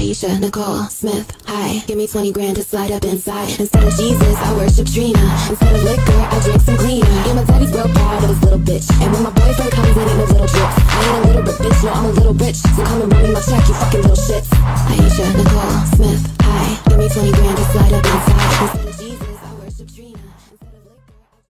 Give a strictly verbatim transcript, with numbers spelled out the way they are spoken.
Keisha, Nicole, Smith, hi. Give me twenty grand to slide up inside. Instead of Jesus, I worship Trina. Instead of liquor, I drink some cleaner. Yeah, my daddy's real proud of his little bitch. And when my boyfriend comes in, ain't no little drips. I ain't a little bit bitch, no, I'm a little bitch. So come and run me my check, you fucking